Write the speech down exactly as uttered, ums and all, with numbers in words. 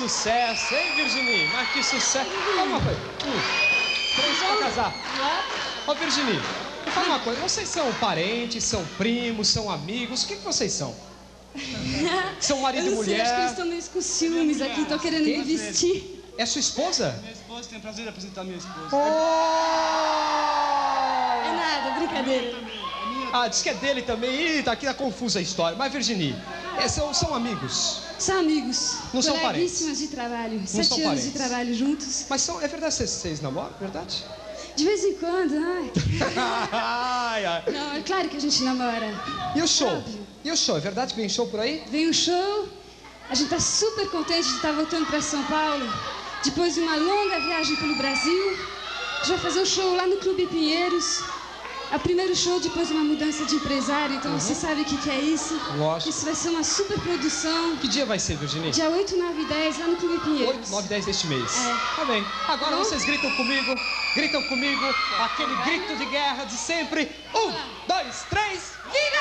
sucesso, hein, Virginie? Mas que sucesso. Fala uma coisa. Um, três pra casar. Ô, Virginie, me fala uma coisa. Vocês são parentes, são primos, são amigos? O que, que vocês são? São marido e mulher? Eu não sei, acho que eles estão meio com ciúmes aqui, estão querendo me vestir. É sua esposa? Minha esposa, tenho o prazer de apresentar minha esposa. Oh! É nada, brincadeira. Ah, diz que é dele também. Ih, tá aqui, tá confusa a história. Mas, Virginie, é, são, são amigos? São amigos. Não são parentes? Coleguíssimas de trabalho. Não Sete são anos parentes. de trabalho juntos. Mas são, é verdade, vocês, vocês namoram, verdade? De vez em quando, ai. Ai, ai. Não, é claro que a gente namora. E o show? Óbvio. E o show? É verdade que vem show por aí? Vem o show. A gente tá super contente de estar voltando para São Paulo. Depois de uma longa viagem pelo Brasil. A gente vai fazer um show lá no Clube Pinheiros. É o primeiro show depois de uma mudança de empresário, então uhum. Você sabe o que, que é isso? Lógico. Isso vai ser uma super produção. Que dia vai ser, Virginie? Dia oito, nove e dez, lá no Clube Pinheiros. oito, nove e dez deste mês. É. Tá bem. Agora Bom? vocês gritam comigo, gritam comigo, aquele grito de guerra de sempre. Um, dois, três, Viva!